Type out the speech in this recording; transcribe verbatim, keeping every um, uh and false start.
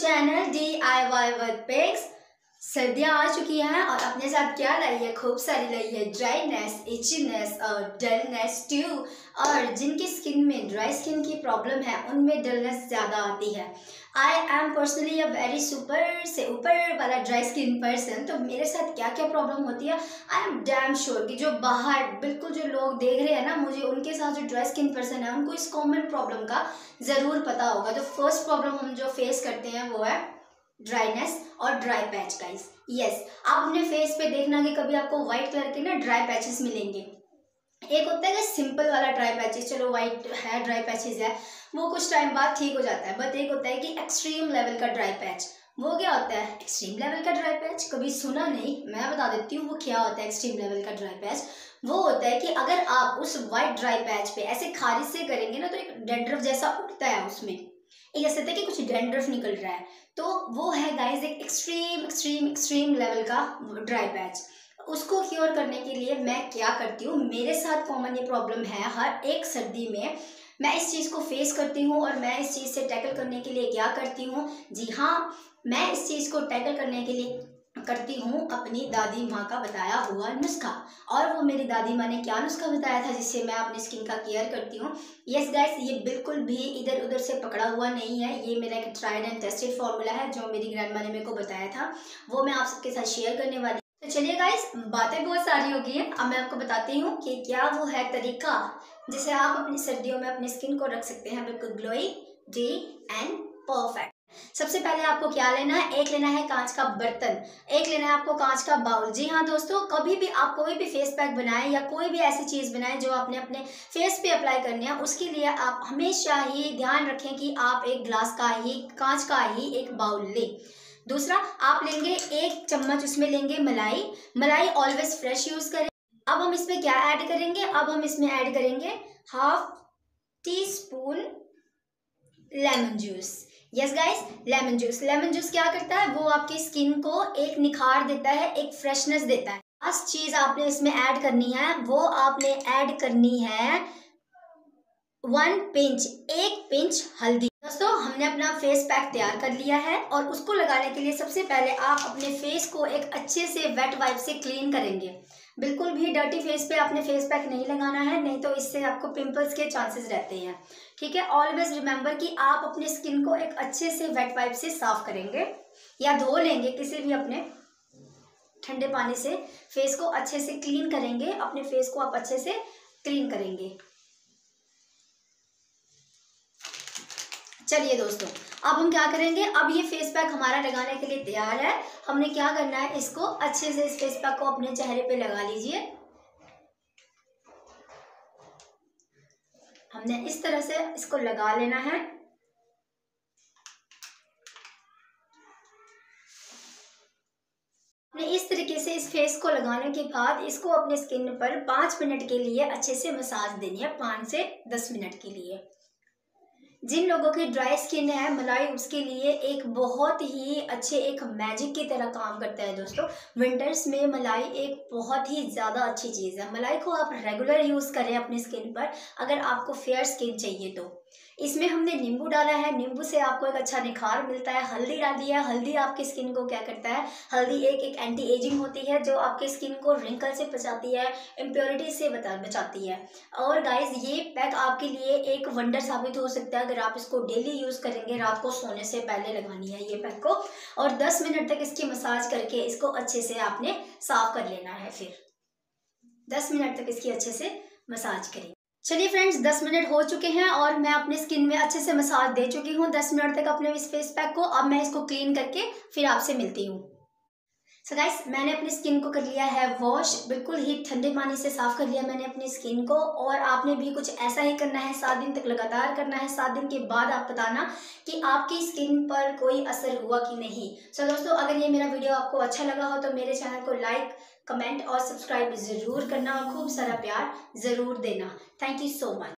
Channel D I Y with pigs. सर्दियाँ आ चुकी हैं और अपने साथ क्या लाई है, खूब सारी लाई है ड्राईनेस, इचीनेस और डलनेस ट्यू। और जिनकी स्किन में ड्राई स्किन की प्रॉब्लम है उनमें डलनेस ज़्यादा आती है। I am personally a very super से ऊपर वाला ड्राई स्किन पर्सन। तो मेरे साथ क्या क्या प्रॉब्लम होती है, आई एम डैम श्योर कि जो बाहर बिल्कुल जो लोग देख रहे हैं ना मुझे, उनके साथ जो ड्राई स्किन पर्सन है उनको इस कॉमन प्रॉब्लम का ज़रूर पता होगा। तो फर्स्ट प्रॉब्लम हम जो फेस करते हैं वो है ड्राइनेस और ड्राई पैच गाइस। यस, आप अपने फेस पे देखना कि कभी आपको व्हाइट कलर के ना ड्राई पैचेस मिलेंगे। एक होता है कि सिंपल वाला ड्राई पैचेस, चलो व्हाइट है ड्राई पैचेस है वो कुछ टाइम बाद ठीक हो जाता है। बट एक होता है कि एक्सट्रीम लेवल का ड्राई पैच। वो क्या होता है एक्सट्रीम लेवल का ड्राई पैच? कभी सुना नहीं, मैं बता देती हूँ वो क्या होता है एक्सट्रीम लेवल का ड्राई पैच। वो होता है कि अगर आप उस व्हाइट ड्राई पैच पे ऐसे खारिज से करेंगे ना तो एक डैंड्रफ जैसा उठता है, उसमें एक ऐसा होता है कि कुछ डैंड्रफ निकल रहा है। तो वो है गाइस एक एक्सट्रीम एक्सट्रीम एक्सट्रीम लेवल का ड्राई पैच। उसको क्योर करने के लिए मैं क्या करती हूँ, मेरे साथ कॉमन ये प्रॉब्लम है हर एक सर्दी में मैं इस चीज़ को फेस करती हूँ। और मैं इस चीज़ से टैकल करने के लिए क्या करती हूँ, जी हाँ, मैं इस चीज़ को टैकल करने के लिए करती हूँ अपनी दादी माँ का बताया हुआ नुस्खा। और वो मेरी दादी माँ ने क्या नुस्खा बताया था जिससे मैं अपनी स्किन का केयर करती हूँ। यस गाइस, ये बिल्कुल भी इधर उधर से पकड़ा हुआ नहीं है, ये मेरा एक ट्राइड एंड टेस्टेड फॉर्मूला है जो मेरी ग्रैंड माँ ने मेरे को बताया था, वो मैं आप सबके साथ शेयर करने वाली। तो चलिए गाइस, बातें बहुत सारी हो गई हैं, अब मैं आपको बताती हूँ कि क्या वो है तरीका जिसे आप अपनी सर्दियों में अपनी स्किन को रख सकते हैं बिल्कुल ग्लोई डे एंड परफेक्ट। सबसे पहले आपको क्या लेना है, एक लेना है कांच का बर्तन, एक लेना है आपको कांच का बाउल। जी हाँ दोस्तों, कभी भी आप कोई भी फेस पैक बनाएं या कोई भी ऐसी चीज़ बनाएं जो आपने अपने फेस पे अप्लाई करनी है, उसके लिए आप हमेशा ही ध्यान रखें कि आप एक ग्लास का ही, कांच का ही एक बाउल लें। दूसरा, आप लेंगे एक चम्मच, उसमें लेंगे मलाई। मलाई ऑलवेज फ्रेश यूज़ करें। अब हम इसमें क्या ऐड करेंगे, अब हम इसमें ऐड करेंगे half teaspoon lemon juice. Yes guys, lemon juice. Lemon juice क्या करता है, वो आपकी स्किन को एक निखार देता है, एक फ्रेशनेस देता है। लास्ट चीज आपने इसमें ऐड करनी है, वो आपने ऐड करनी है वन पिंच, एक पिंच हल्दी। दोस्तों, हमने अपना फेस पैक तैयार कर लिया है और उसको लगाने के लिए सबसे पहले आप अपने फेस को एक अच्छे से वेट वाइप से क्लीन करेंगे। बिल्कुल भी डर्टी फेस पे आपने फेस पैक नहीं लगाना है, नहीं तो इससे आपको पिंपल्स के चांसेस रहते हैं। ठीक है, ऑलवेज रिमेंबर कि आप अपने स्किन को एक अच्छे से वेट वाइप से साफ करेंगे या धो लेंगे, किसी भी अपने ठंडे पानी से फेस को अच्छे से क्लीन करेंगे। अपने फेस को आप अच्छे से क्लीन करेंगे। चलिए दोस्तों, अब हम क्या करेंगे, अब ये फेस पैक हमारा लगाने के लिए तैयार है। हमने क्या करना है, इसको अच्छे से इस फेस पैक को अपने चेहरे पे लगा लीजिए। हमने इस तरह से इसको लगा लेना है। हमने इस तरीके से इस फेस को लगाने के बाद इसको अपने स्किन पर पाँच मिनट के लिए अच्छे से मसाज देनी है, पाँच से दस मिनट के लिए। जिन लोगों की ड्राई स्किन है, मलाई उसके लिए एक बहुत ही अच्छे, एक मैजिक की तरह काम करता है दोस्तों। विंटर्स में मलाई एक बहुत ही ज़्यादा अच्छी चीज़ है। मलाई को आप रेगुलर यूज़ करें अपनी स्किन पर अगर आपको फेयर स्किन चाहिए तो। इसमें हमने नींबू डाला है, नींबू से आपको एक अच्छा निखार मिलता है। हल्दी डाली है, हल्दी आपकी स्किन को क्या करता है, हल्दी एक एक एंटी एजिंग होती है जो आपकी स्किन को रिंकल से बचाती है, इम्प्योरिटी से बचाती है। और गाइस, ये पैक आपके लिए एक वंडर साबित हो सकता है अगर आप इसको डेली यूज़ करेंगे। रात को सोने से पहले लगानी है ये पैक को और दस मिनट तक इसकी मसाज करके इसको अच्छे से आपने साफ कर लेना है। फिर दस मिनट तक इसकी अच्छे से मसाज करें। चलिए फ्रेंड्स, दस मिनट हो चुके हैं और मैं अपने स्किन में अच्छे से मसाज दे चुकी हूँ दस मिनट तक अपने इस फेस पैक को। अब मैं इसको क्लीन करके फिर आपसे मिलती हूँ। सो so गाइस, मैंने अपनी स्किन को कर लिया है वॉश, बिल्कुल ही ठंडे पानी से साफ कर लिया मैंने अपनी स्किन को। और आपने भी कुछ ऐसा ही करना है, सात दिन तक लगातार करना है। सात दिन के बाद आप बताना कि आपकी स्किन पर कोई असर हुआ कि नहीं। सो so दोस्तों, अगर ये मेरा वीडियो आपको अच्छा लगा हो तो मेरे चैनल को लाइक, कमेंट और सब्सक्राइब ज़रूर करना और खूब सारा प्यार ज़रूर देना। Thank you so much.